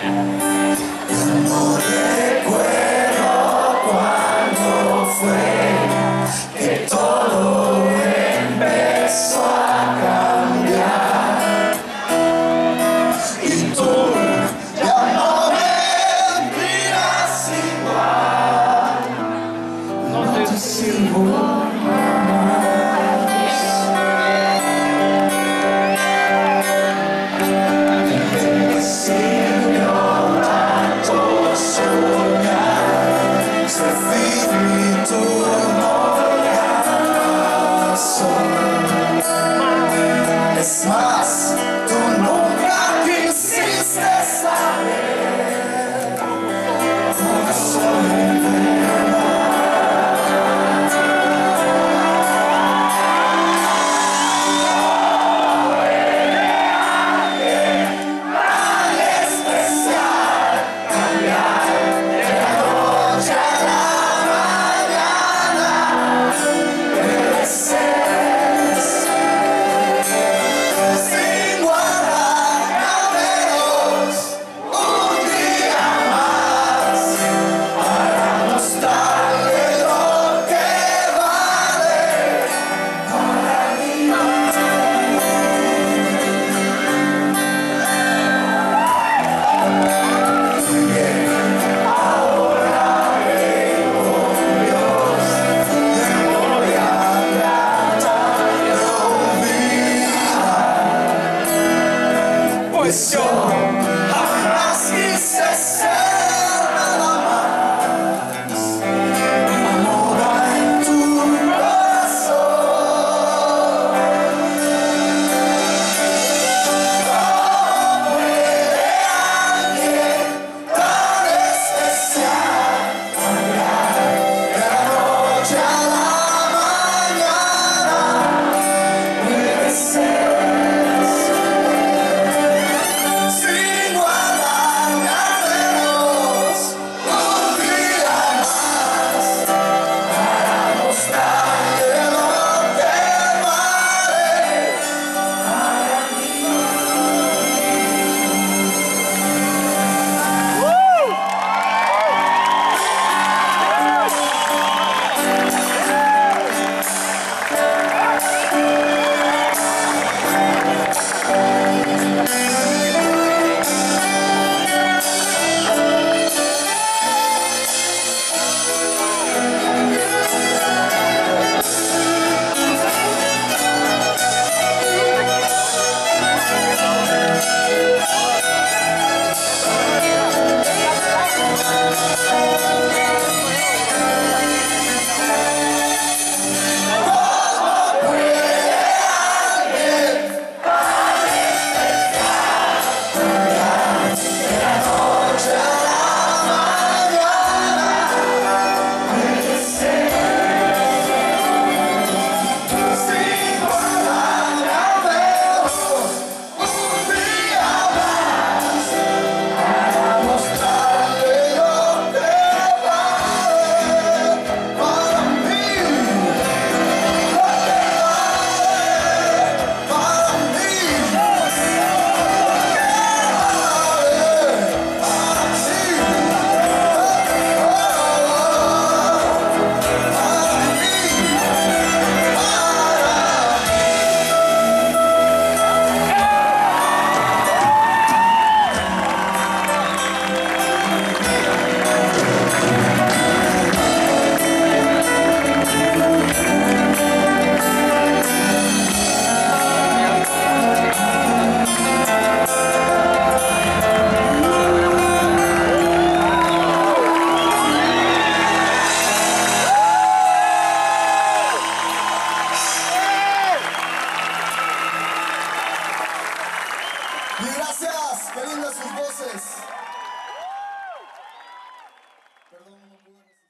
No recuerdo cuándo fue que todo empezó a cambiar y tú ya no me miras igual, no te sirvo. Es más, tú nunca quisiste saber cómo soy en tan especial, cambiar de la noche a la mañana, puede ser. Pues yo jamás quise ser nada más ahora en tu corazón. ¿Cómo puede alguien tan especial cambiar de la noche a la mañana? Puede ser. Y gracias, qué lindas sus voces. Perdón, no pude